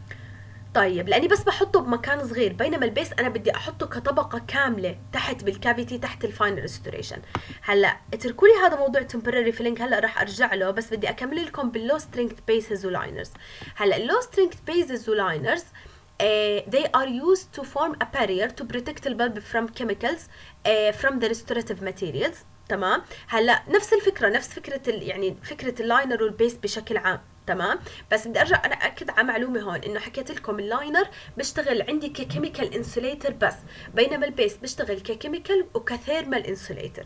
طيب لاني بس بحطه بمكان صغير، بينما البيس انا بدي احطه كطبقه كامله تحت بالكافيتي تحت الفاينل ريستوريشن. هلا اتركوا لي هذا موضوع temporary filling هلا راح ارجع له، بس بدي اكمل لكم باللو سترينث بيسز ولاينرز. هلا اللو سترينث بيسز ولاينرز they are used to form a barrier to protect the bulb from chemicals from the restorative materials. تمام؟ هلا نفس الفكره، نفس فكره يعني فكره اللاينر والبيس بشكل عام. تمام؟ بس بدي ارجع انا اكد على معلومه هون، انه حكيت لكم اللاينر بيشتغل عندي ككيميكال انسوليتر بس، بينما البيس بيشتغل ككيميكال وكثيرمال انسوليتر.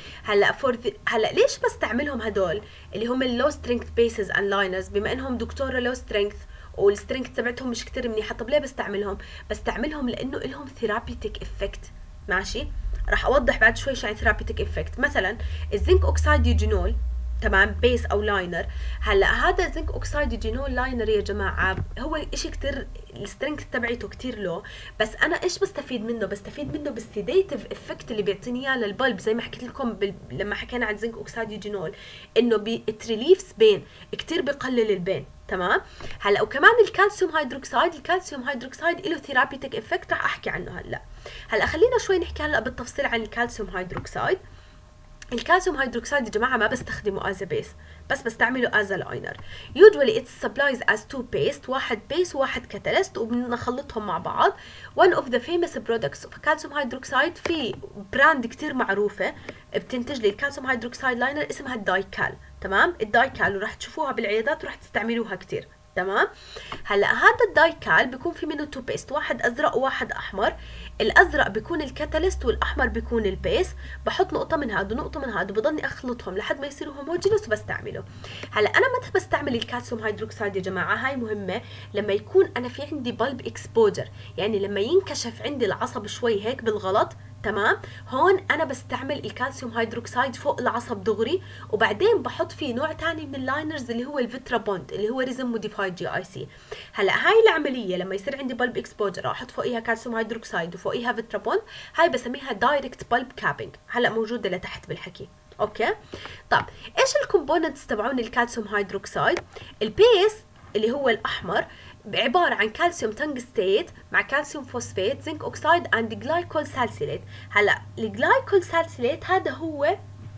هلا ليش بستعملهم هدول اللي هم اللو سترينث بيسز اند لاينرز، بما انهم دكتوره لو سترينث والسترينث تبعتهم مش كتير منيحه؟ طب ليه بستعملهم لانه لهم ثيرابيوتيك افكت. ماشي؟ راح اوضح بعد شوي شو يعني ثيرابيوتيك افكت. مثلا الزنك اوكسيد يوجينول، تمام؟ بيس او لاينر. هلا هذا زنك اوكسيد يوجينول لاينر يا جماعه هو اشي كتير السترينث تبعته كتير لو، بس انا ايش بستفيد منه؟ بستفيد منه بالسيديتيف افكت اللي بيعطيني اياه للبلب، زي ما حكيت لكم لما حكينا عن زنك اوكسيد يوجينول انه بتريليفز بين، كتير بقلل البين. تمام؟ هلا وكمان الكالسيوم هيدروكسيد له ثيرابيوتيك افكت راح احكي عنه هلا خلينا شوي نحكي هلا بالتفصيل عن الكالسيوم هيدروكسيد. الكالسيوم هيدروكسيد يا جماعه ما بستخدمه از بيس، بس بستعمله از لاينر. usually it supplies as two paste، واحد بيس وواحد كاتاليست، وبنخلطهم مع بعض. one of the famous products of calcium hydroxide، في براند كتير معروفه بتنتج لي الكالسيوم هيدروكسيد لاينر اسمها الدايكال. تمام؟ الدايكال وراح تشوفوها بالعيادات وراح تستعملوها كتير. تمام؟ هلا هذا الدايكال بيكون في منه تو بيست، واحد ازرق وواحد احمر. الازرق بيكون الكاتاليست والاحمر بيكون البيس. بحط نقطه من هذا ونقطه من هذا وبضلني اخلطهم لحد ما يصيروا هوموجينوس وبستعمله. هلا انا متى بستعمل الكالسيوم هيدروكسيد يا جماعه؟ هاي مهمه. لما يكون انا في عندي بلب اكسبوجر، يعني لما ينكشف عندي العصب شوي هيك بالغلط، تمام. هون انا بستعمل الكالسيوم هيدروكسيد فوق العصب دغري، وبعدين بحط فيه نوع تاني من اللاينرز اللي هو الفيترا بوند اللي هو ريزم موديفايد جي اي سي. هلا هاي العمليه لما يصير عندي بلب اكسبوجر احط فوقيها كالسيوم هيدروكسيد وفوقيها فيترا بوند، هاي بسميها دايركت بلب كابينج، هلا موجوده لتحت بالحكي. اوكي. طب ايش الكومبوننتس تبعون الكالسيوم هيدروكسيد؟ البيس اللي هو الاحمر عبارة عن كالسيوم تنجستيت مع كالسيوم فوسفات زنك اوكسايد اند جلايكول سالسيليت. هلا الجلايكول سالسيليت هذا هو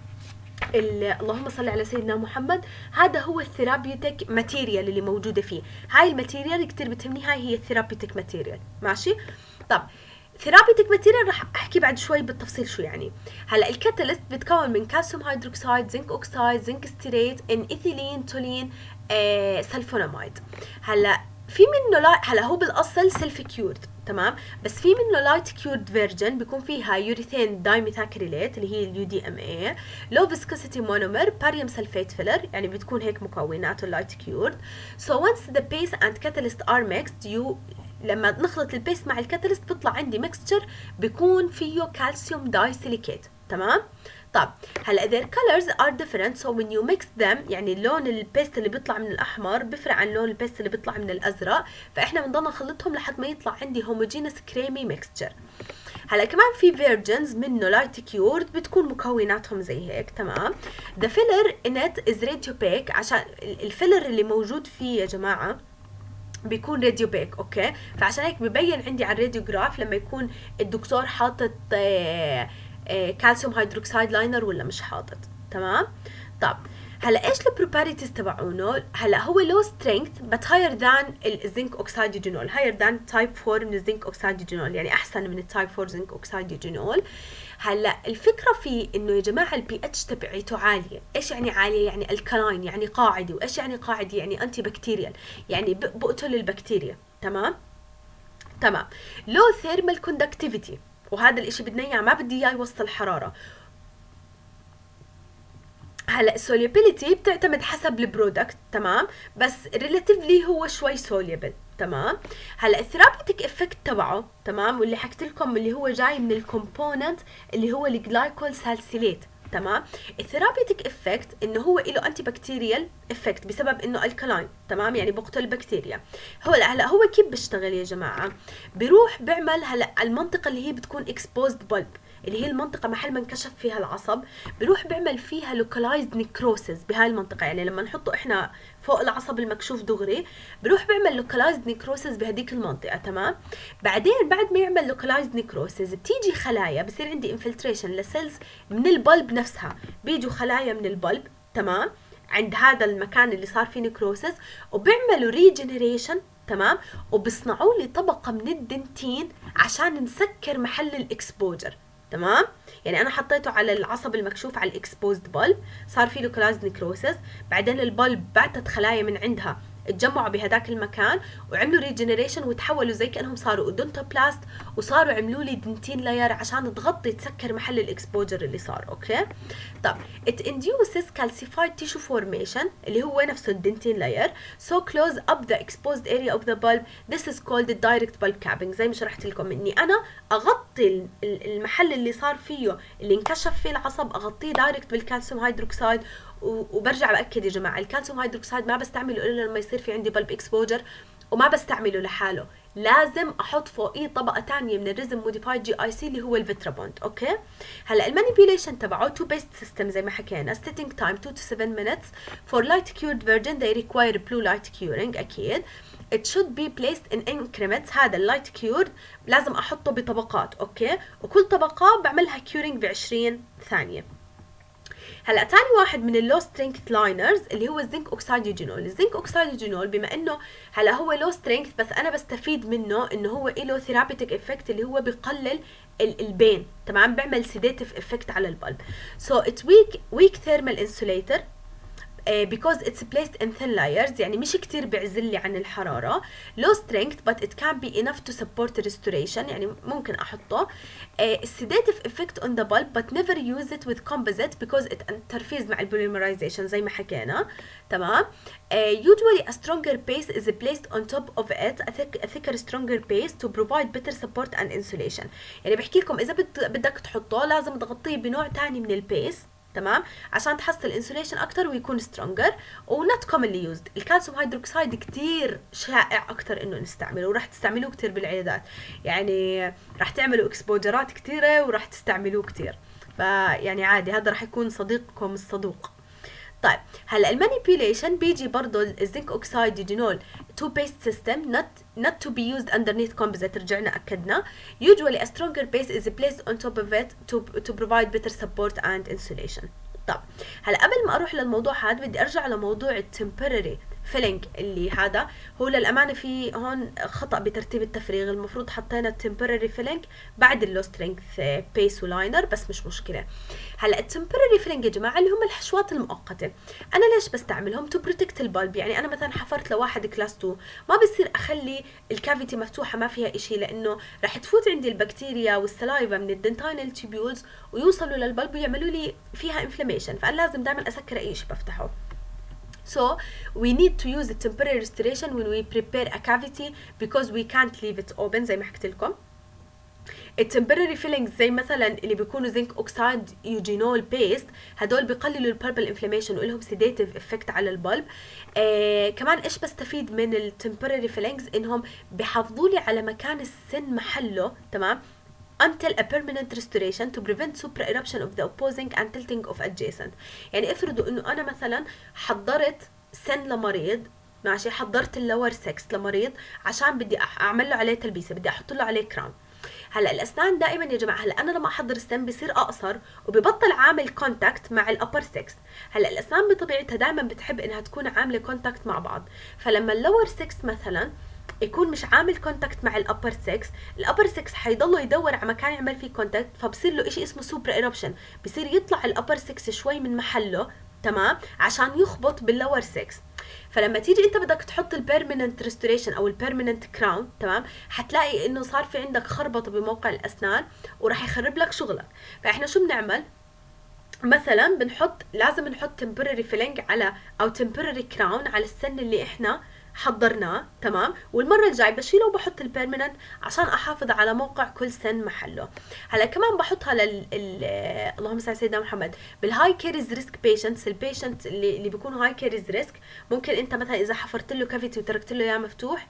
اللهم صل على سيدنا محمد، هذا هو الثيرابيوتيك ماتيريال اللي موجودة فيه. هاي الماتيريال كتير بتهمني، هاي هي الثيرابيوتيك ماتيريال. ماشي. طب ثيرابيوتيك ماتيريال رح احكي بعد شوي بالتفصيل شو يعني. هلا الكاتاليست بتكون من كالسيوم هيدروكسايد زنك اوكسايد زنك ستيريت ان ايثيلين تولين سلفوناميد. هلا في منه هلا هو بالاصل سيلف كيورد، تمام، بس في منه لايت كيورد فيرجن بيكون فيها يوريثين دايميثاكريليت اللي هي اليو دي ام اي، لو فيسكوسيتي مونومر، باريوم سلفيت فيلر، يعني بتكون هيك مكوناته اللايت كيورد. سو وانس ذا بيس اند كاتاليست ار ميكسد لما نخلط البيس مع الكاتاليست بيطلع عندي ميكستشر بيكون فيه كالسيوم داي سيليكيت، تمام. طب هلا their colors are different so when you mix them، يعني لون البيست اللي بيطلع من الاحمر بيفرق عن لون البيست اللي بيطلع من الازرق، فاحنا بنضلنا نخلطهم لحد ما يطلع عندي homogeneous creamy mixture. هلا كمان في فيرجنز منه لايت كيورد بتكون مكوناتهم زي هيك، تمام. the filler in it is radiopaque، عشان الفيلر اللي موجود فيه يا جماعه بيكون راديو بيك، اوكي، فعشان هيك ببين عندي على الراديوجراف لما يكون الدكتور حاطط كالسيوم هيدروكسيد لاينر ولا مش حاطط، تمام. طب هلا ايش البروبرتيز تبعونه؟ هلا هو لو سترينث بس هاير ذان الزنك اوكسيديجينول، هاير ذان تايب 4 من الزنك اوكسيديجينول، يعني احسن من التايب 4 زنك اوكسيديجينول. هلا الفكره في انه يا جماعه البي اتش تبعته عاليه. ايش يعني عاليه؟ يعني الكلاين، يعني قاعدي. وايش يعني قاعدي؟ يعني انتي بكتيريال، يعني بقتل البكتيريا، تمام. تمام. لو ثيرمال كوندكتيفيتي، وهذا الاشي بدنا اياه، ما بدي اياه يوصل حراره. هلا السوليبيليتي بتعتمد حسب البرودكت، تمام، بس ريلاتيفلي هو شوي سوليبل، تمام. هلا الثيرابيوتيك افكت تبعه، تمام، واللي حكيت لكم اللي هو جاي من الكومبوننت اللي هو الجلايكول سالسيليت، تمام. الثيرابيوتيك افكت انه هو له انتي بكتيريال افكت بسبب انه الكلاين، تمام، يعني بقتل البكتيريا. هلا هو كيف بيشتغل يا جماعه؟ بيروح بيعمل هلا المنطقه اللي هي بتكون اكسبوزد بلب، اللي هي المنطقه محل ما انكشف فيها العصب، بيروح بيعمل فيها لوكالايزد نيكروسيس بهاي المنطقه. يعني لما نحطه احنا فوق العصب المكشوف دغري بيروح بيعمل لوكالايزد نيكروسيس بهديك المنطقه، تمام. بعدين بعد ما يعمل لوكالايزد نيكروسيس بتيجي خلايا، بصير عندي انفلتريشن لسيلز من البلب نفسها، بيجوا خلايا من البلب، تمام، عند هذا المكان اللي صار فيه نيكروسيس، وبيعملوا ريجنريشن، تمام، وبصنعوا لي طبقه من الدنتين عشان نسكر محل الاكسبوجر، تمام. يعني انا حطيته على العصب المكشوف على الاكسبوزد بلب، صار في لوكالايزد نيكروسيس، بعدين البلب بعتت خلايا من عندها اتجمعوا بهداك المكان وعملوا ريجنريشن وتحولوا زي كانهم صاروا اودونتوبلاست، وصاروا عملوا لي دنتين لاير عشان تغطي تسكر محل الاكسبوجر اللي صار، اوكي. طب it induces calcified tissue formation اللي هو نفسه الدنتين لاير so close up the exposed area of the bulb. This is called the direct bulb capping. زي ما شرحت لكم اني انا اغطي المحل اللي صار فيه اللي انكشف فيه العصب، اغطيه دايركت بالكالسيوم هيدروكسيد. وبرجع باكد يا جماعه الكالسيوم هيدروكسيد ما بستعمله الا لما يصير في عندي بلب اكسبوجر، وما بستعمله لحاله، لازم احط فوقيه طبقه ثانيه من الريزم موديفايد جي اي سي اللي هو الفيترا بوند، اوكي. هلا المانيبيوليشن تبعه تو بيست سيستم زي ما حكينا، ستيتنج تايم 2 to 7 minutes for light cured virgin they require blue light curing اكيد. it should be placed in increments. هذا اللايت كيورد لازم احطه بطبقات، اوكي، وكل طبقه بعملها كيورينج ب 20 ثانيه. هلا ثاني واحد من اللو سترينث لاينرز اللي هو الزنك اوكسيديجينول. الزنك اوكسيديجينول بما انه هلا هو لو سترينث بس انا بستفيد منه انه هو له ثيرابيوتيك افكت اللي هو بقلل البين، تمام، بيعمل سيديتيف افكت على البلب. سو ات ويك ثيرمال انسوليتر. because it's placed in thin layers، يعني مش كتير بيعزل لي عن الحرارة. low strength but it can be enough to support restoration، يعني ممكن أحطه. sedative effect on the bulb but never use it with composite because it interferes مع polymerization زي ما حكينا. تمام. usually a stronger base is placed on top of it، a thicker stronger base to provide better support and insulation. يعني بحكي لكم إذا بدك تحطه لازم تغطيه بنوع تاني من البيس، تمام، عشان تحصل انسوليشن اكتر ويكون سترونجر. ونوت كومنلي يوزد. الكالسيوم هيدروكسيد كتير شائع اكتر انه نستعمله، وراح تستعملوه كتير بالعيادات، يعني راح تعملوا اكسبوجرات كتيره وراح تستعملوه كتير، فيعني عادي هذا راح يكون صديقكم الصدوق. طيب هلا المانيبيوليشن بيجي برضه الزنك اوكسايد يوجينول تو بيست سيستم not to be used underneath composite، رجعنا اكدنا. usually a stronger base is placed on top of it to provide better support and insulation. طب هلا قبل ما اروح للموضوع هذا بدي ارجع لموضوع التمبرري فيلينج، اللي هذا هو للامانه في هون خطا بترتيب التفريغ، المفروض حطينا التمبرري فيلينج بعد اللو سترينث بيس ولاينر، بس مش مشكله. هلا التمبرري فيلينج يا جماعه اللي هم الحشوات المؤقته، انا ليش بستعملهم؟ تو بروتكت البلب. يعني انا مثلا حفرت لواحد كلاس 2 ما بصير اخلي الكافيتي مفتوحه ما فيها شيء، لانه راح تفوت عندي البكتيريا والسلايفا من الدنتاينال تيبيولز ويوصلوا للبلب ويعملوا لي فيها انفلاميشن، فانا لازم دائما اسكر اي شيء بفتحه. So we need to use the temporary restoration when we prepare a cavity because we can't leave it open زي ما حكيت لكم. التمبرري فيلينجز زي مثلا اللي بيكونوا زنك اوكسايد يوجينول بيست، هدول بيقللوا البلبل انفلاميشن ولهم سيديتيف افكت على البلب. كمان ايش بستفيد من التمبرري فيلينجز؟ انهم بحافظوا لي على مكان السن محله، تمام، until a permanent restoration to prevent super eruption of the opposing and tilting of adjacent. يعني افرضوا انه انا مثلا حضرت سن لمريض، ماشي، حضرت اللور 6 لمريض عشان بدي اعمل له عليه تلبيسه، بدي احط له عليه كراون. هلا الاسنان دائما يا جماعه، هلا انا لما احضر السن بصير اقصر وببطل عامل كونتاكت مع الابر 6. هلا الاسنان بطبيعتها دائما بتحب انها تكون عامله كونتاكت مع بعض، فلما اللور 6 مثلا يكون مش عامل كونتاكت مع الابر 6، الابر 6 حيضله يدور على مكان يعمل فيه كونتاكت، فبصير له شيء اسمه سوبر ايربشن، بصير يطلع الابر 6 شوي من محله، تمام، عشان يخبط باللور 6. فلما تيجي انت بدك تحط البيرمننت ريستوريشن او البيرمننت كراون، تمام، حتلاقي انه صار في عندك خربطه بموقع الاسنان وراح يخرب لك شغلك. فاحنا شو بنعمل؟ مثلا لازم نحط temporary filling على او temporary crown على السن اللي احنا حضرناه، تمام، والمره الجاي بشيله وبحط البيرمننت عشان احافظ على موقع كل سن محله. هلا كمان بحطها اللهم صل على سيدنا محمد بالهاي كيريز ريسك بيشنتس، البيشنت اللي بيكونوا هاي كيريز ريسك، ممكن انت مثلا اذا حفرت له كافيتي وتركت له اياه مفتوح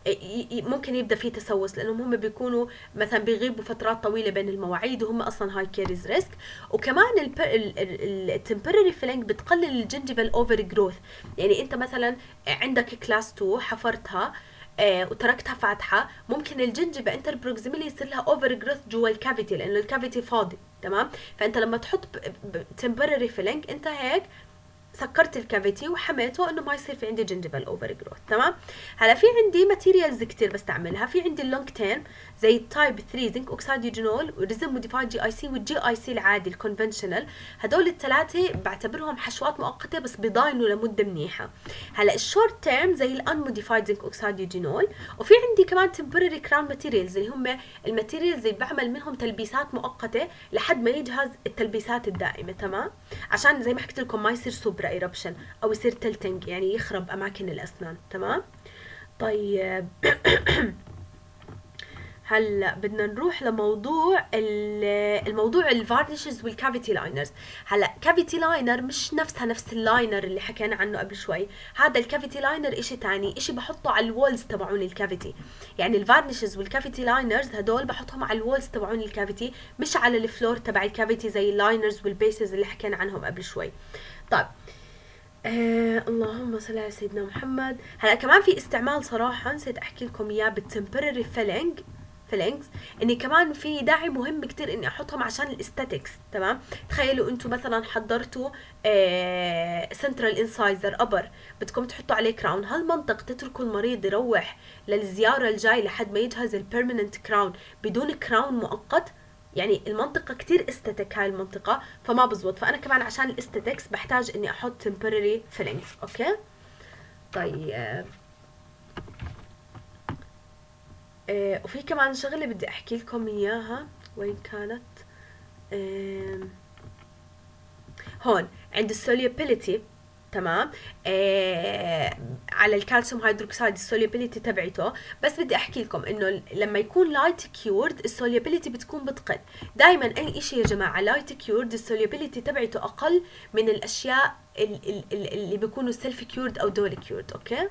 ممكن يبدا فيه تسوس، لانهم هم بيكونوا مثلا بيغيبوا فترات طويله بين المواعيد وهم اصلا هاي كيريز ريسك. وكمان التمبرري فيلينج بتقلل الجنجيفال اوفر جروث، يعني انت مثلا عندك كلاس 2 حفرتها وتركتها فاتحه، ممكن الجنجيفا انتر بروكسيمالي يصير لها اوفر جروث جوا الكافيتي لانه الكافيتي فاضي، تمام. فانت لما تحط تمبرري فيلينج انت هيك سكرت الكافيتي وحميته انه ما يصير في عندي جنجيفال اوفر جروث، تمام. هلا في عندي ماتيريالز كتير بستعملها، في عندي اللونج تيرم زي التايب 3 زنك اوكسايد يوجينول وريزن موديفايد جي اي سي والجي اي سي العادي الكونفنشنال، هدول الثلاثه بعتبرهم حشوات مؤقته بس بيضاينوا لمده منيحه. هلا الشورت تيرم زي الان موديفايد زنك اوكسايد يوجينول، وفي عندي كمان تمبرري كراون ماتيريالز اللي هم الماتيريالز اللي بعمل منهم تلبيسات مؤقته لحد ما يجهز التلبيسات الدائمه، تمام، عشان زي ما حكيت لكم ما يصير سوبر ايربشن او يصير تلتنج، يعني يخرب اماكن الاسنان، تمام. طيب هلا بدنا نروح لموضوع الموضوع الفارنيشز والكافيتي لاينرز. هلا كافيتي لاينر مش نفس اللاينر اللي حكينا عنه قبل شوي، هذا الكافيتي لاينر اشي تاني، اشي بحطه على الوولز تبعون الكافيتي. يعني الفارنيشز والكافيتي لاينرز هدول بحطهم على الوولز تبعون الكافيتي مش على الفلور تبع الكافيتي زي اللاينرز والبيسز اللي حكينا عنهم قبل شوي. طيب اللهم صل على سيدنا محمد. هلا كمان في استعمال صراحه نسيت احكي لكم اياه بالتمبرري فيلينجز، اني كمان في داعي مهم كتير اني احطهم عشان الاستاتيكس، تمام. تخيلوا انتم مثلا حضرتوا سنترال انسايزر ابر، بدكم تحطوا عليه كراون، هالمنطق تتركوا المريض يروح للزياره الجاي لحد ما يجهز البيرمننت كراون بدون كراون مؤقت؟ يعني المنطقة كتير استاتيك هاي المنطقة، فما بزبط. فأنا كمان عشان الاستاتيكس بحتاج إني أحط temporary fillings. أوكي طيب وفي كمان شغلة بدي أحكي لكم إياها، وين كانت؟ هون عند السوليوبيليتي، تمام. على الكالسيوم هيدروكسيد السوليوبيليتي تبعته، بس بدي احكي لكم انه لما يكون لايت كيورد السوليوبيليتي بتكون بتقل. دائما اي شيء يا جماعه لايت كيورد السوليوبيليتي تبعته اقل من الاشياء اللي بيكونوا سيلف كيورد او دول كيورد. اوكي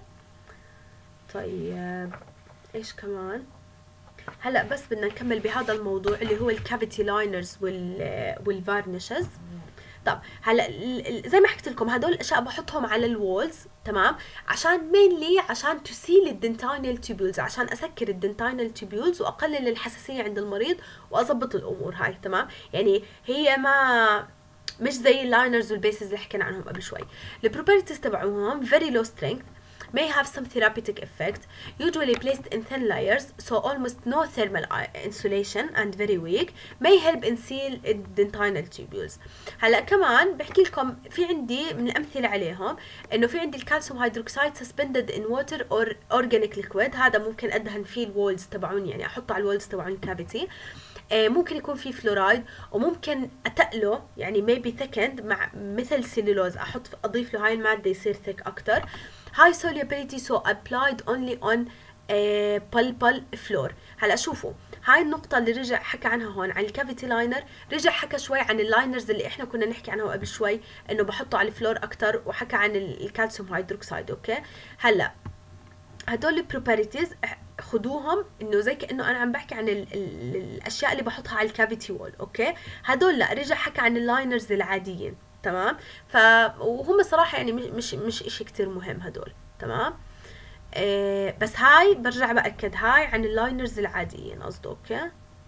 طيب ايش كمان؟ هلا بس بدنا نكمل بهذا الموضوع اللي هو الكافيتي لاينرز والفارنشز. طب هلا زي ما حكيت لكم هدول الاشياء بحطهم على الوولز، تمام، عشان مينلي عشان تسيل الدنتاينال تيبيولز، عشان اسكر الدنتاينال تيبيولز واقلل الحساسيه عند المريض واظبط الامور هاي، تمام. يعني هي ما مش زي اللاينرز والبيسز اللي حكينا عنهم قبل شوي. البروبرتيز تبعوهم very low strength, may have some therapeutic effect, usually placed in thin layers, so almost no thermal insulation and very weak, may help in seal dentinal tubules. هلا كمان بحكي لكم في عندي من الامثله عليهم انه في عندي الكالسيوم هيدروكسيد suspended in water or organic liquid، هذا ممكن ادهن فيه الوولز تبعون، يعني احطه على الوولز تبعون الكافيتي. ممكن يكون في فلورايد، وممكن اتقله يعني maybe thickened مع مثل سيلولوز، اضيف له هاي الماده يصير ثيك اكثر. high solubility so applied only on pulpal floor. هلا شوفوا هاي النقطة اللي رجع حكى عنها هون عن الكافيتي لاينر، رجع حكى شوي عن اللاينرز اللي احنا كنا نحكي عنها قبل شوي انه بحطه على الفلور اكتر، وحكى عن الكالسيوم هيدروكسيد. اوكي هلا هدول البروبرتيز خدوهم انه زي كانه انا عم بحكي عن الاشياء اللي بحطها على الكافيتي وول. اوكي هدول لا، رجع حكى عن اللاينرز العاديين، تمام. وهم صراحه يعني مش اشي كتير مهم هدول، تمام. بس هاي برجع باكد هاي عن اللاينرز العاديين قصده. اوكي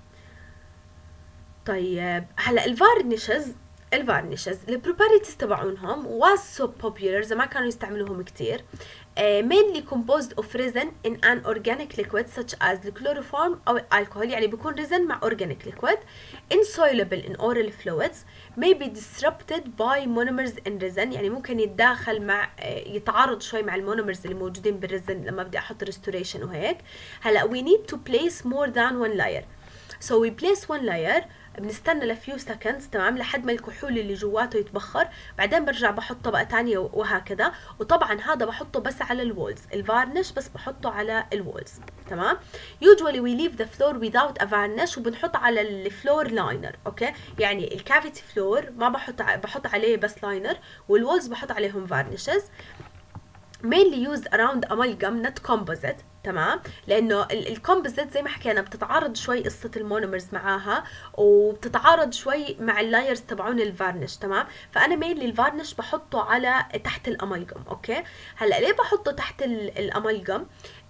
طيب هلا الفارنيشز البروبرتيز تبعونهم was so popular، زمان كانوا يستعملوهم كتير. mainly composed of resin in an organic liquid such as the chloroform أو alcohol، يعني بيكون resin مع organic liquid. insoluble in oral fluids, may be disrupted by monomers in resin، يعني ممكن يتداخل مع يتعارض شوي مع المونومرز اللي موجودين بالريزن لما بدي احط restoration وهيك. هلا we need to place more than one layer، so we place one layer، بنستنى لفيو سكندز، تمام، لحد ما الكحول اللي جواته يتبخر، بعدين برجع بحط طبقة تانية وهكذا. وطبعا هذا بحطه بس على الوولز، الفارنش بس بحطه على الوولز، تمام. usually we leave the floor without a varnish، وبنحط على الفلور لاينر. اوكي يعني الكافيتي فلور ما بحط عليه بس لاينر، والوولز بحط عليهم فارنشز. mainly used around amalgam not composite، تمام، لانه الكومبوزيت زي ما حكينا بتتعارض شوي قصه المونومرز معاها، وبتتعارض شوي مع اللايرز تبعون الفارنش، تمام. فانا مينلي الفارنش بحطه على تحت الامالجم. اوكي هلا ليه بحطه تحت الامالجم؟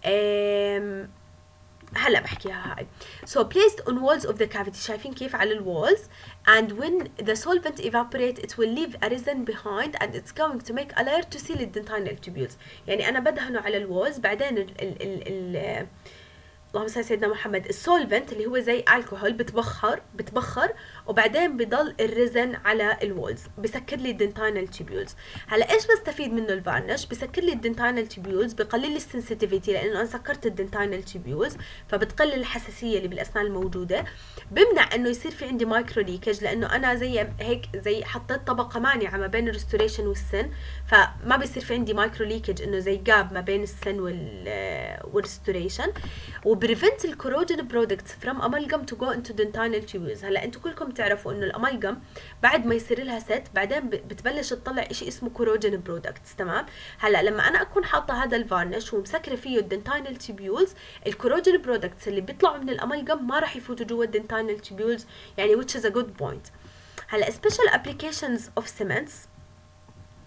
هلا بحكيها هاي. so placed on walls of the cavity، شايفين كيف على الوالز، and when the solvent evaporate it will leave a resin behind and it's going to make a layer to seal the dentinal tubules. يعني انا بدهنه على الوالز، بعدين اللهم صل على سيدنا محمد السولفنت اللي هو زي الكحول بتبخر وبعدين بضل الريزن على الوولز، بسكر لي الدنتاينال تيبيولز. هلا ايش بستفيد منه الفارنش؟ بسكر لي الدنتاينال تيبيولز، بقلل لي السنسيتيفيتي لانه انا سكرت الدنتاينال تيبيولز، فبتقلل الحساسيه اللي بالاسنان الموجوده. بمنع انه يصير في عندي مايكرو ليكج، لانه انا زي هيك زي حطيت طبقه مانعه ما بين الريستوريشن والسن، فما بيصير في عندي مايكرو ليكج انه زي جاب ما بين السن والريستوريشن. وبريفنت الكوروجين برودكتس فروم امالجم تو جو انتو دنتاينال تيوبز. هلا انتم كلكم تعرفوا انه الامالجم بعد ما يصير لها ست بعدين بتبلش تطلع شيء اسمه كوروجين برودكتس، تمام. هلا لما انا اكون حاطه هذا الفارنش ومسكره فيه الدنتاينال تيبيولز، الكوروجين برودكتس اللي بيطلعوا من الامالجم ما راح يفوتوا جوا الدنتاينال تيبيولز، يعني which is a good point. هلا special applications of cements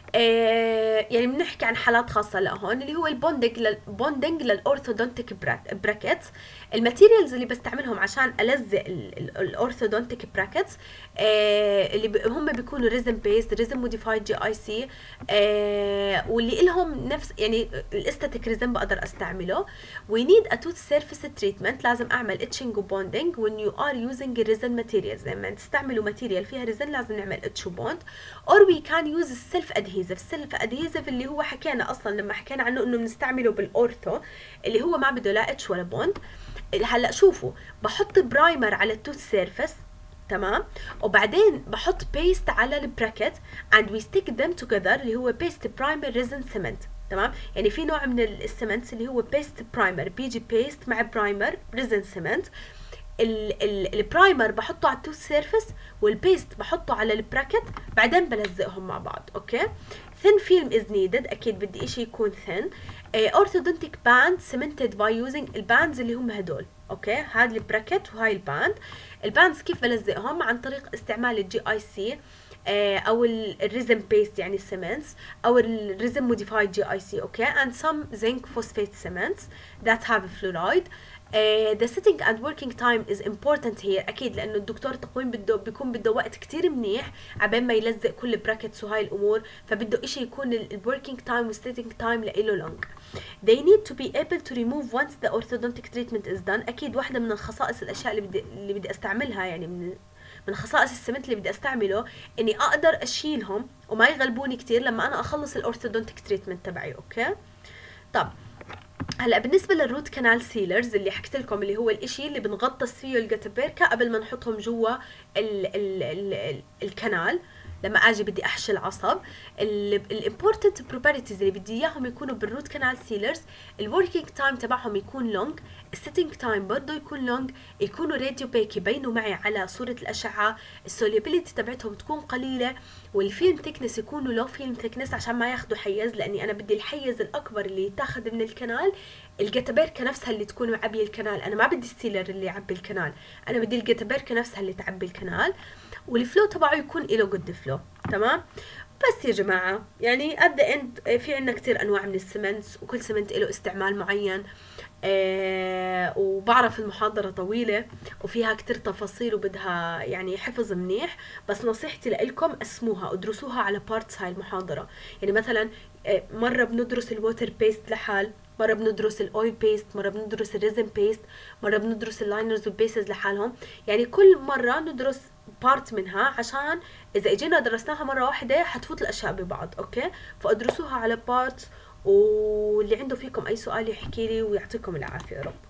يعني بنحكي عن حالات خاصة لهون اللي هو البوندنج للأورثودونتيك براكتس. الماتيريالز اللي بستعملهم عشان ألزق الأورثودونتيك براكتس اللي هم بيكونوا ريزن بيست، ريزن موديفايد جي اي سي، واللي إلهم نفس يعني الاستاتيك ريزن بقدر استعمله. we need a tooth surface treatment، لازم اعمل اتشنج وبوندنج when you are using resin materials. لما تستعملوا ماتيريال فيها ريزن لازم نعمل اتش وبوند. or we can use السيلف ادهيزف اللي هو حكينا اصلا لما حكينا عنه انه بنستعمله بالاورثو، اللي هو ما بده لا اتش ولا بوند. هلا شوفوا، بحط برايمر على التوث سيرفيس، تمام، وبعدين بحط بيست على البراكت and we stick them together اللي هو بيست برايمر ريزن سيمنت. تمام، يعني في نوع من السيمنتس اللي هو بيست برايمر، بيجي بيست مع برايمر ريزن سيمنت. البرايمر بحطه على التوث سيرفيس والبيست بحطه على البراكت، بعدين بلزقهم مع بعض. اوكي، thin film is needed، اكيد بدي اشي يكون thin. orthodontic band cemented by using الباندز اللي هم هدول. اوكي، هذا البراكت وهاي الباند. الباندز كيف بلزقهم؟ عن طريق استعمال الجي اي سي او الريزن بيست يعني السيمنتس، او الريزن موديفايد جي اي سي. اوكي، and some zinc phosphate cements that have fluoride. the sitting and working time is important here، اكيد لانه الدكتور التقويم بيكون بده وقت كتير منيح عبين ما يلزق كل براكتس وهاي الامور، فبده اشي يكون الوركينج تايم والسيتنج تايم لإله long. they need to be able to remove once the orthodontic treatment is done. اكيد واحدة من الخصائص الاشياء اللي بدي استعملها، يعني من خصائص السمنت اللي بدي استعمله اني اقدر اشيلهم وما يغلبوني كتير لما انا اخلص الاورثودونتيك تريتمنت تبعي. اوكي، طب هلا بالنسبه للروت كانال سيلرز اللي حكيت لكم، اللي هو الاشي اللي بنغطس فيه الجاتابيركا قبل ما نحطهم جوا الكنال لما اجي بدي احشي العصب. الامبورتنت بروبرتيز اللي بدي اياهم يكونوا بالروت كانال سيلرز، الوركينج تايم تبعهم يكون لونج، السيتنج تايم برضه يكون لونج، يكونوا راديو بيك يبينوا معي على صوره الاشعه، السوليبيليتي تبعتهم تكون قليله، والفيلم ثيكنس يكونوا لو فيلم ثيكنس عشان ما ياخذوا حيز، لاني انا بدي الحيز الاكبر اللي يتاخذ من الكنال الجاتابيركا نفسها اللي تكون معبيه الكنال. انا ما بدي السيلر اللي يعبي الكنال، انا بدي الجاتابيركا نفسها اللي تعبي الكنال، والفلو تبعه يكون له جود فلو. تمام، بس يا جماعة يعني at the end في عنا كتير أنواع من السمنتس، وكل سمنت له استعمال معين. وبعرف المحاضرة طويلة وفيها كتير تفاصيل وبدها يعني حفظ منيح، بس نصيحتي لإلكم اسموها ودرسوها على بارتس هاي المحاضرة. يعني مثلا مرة بندرس الووتر بيست لحال، مرة بندرس الاويل بيست، مرة بندرس الريزن بيست، مرة بندرس اللاينرز والبيسز لحالهم. يعني كل مرة ندرس بارت منها، عشان اذا اجينا درسناها مرة واحدة حتفوت الاشياء ببعض. اوكي، فادرسوها على بارت، واللي عنده فيكم اي سؤال يحكي لي، ويعطيكم العافية يا رب.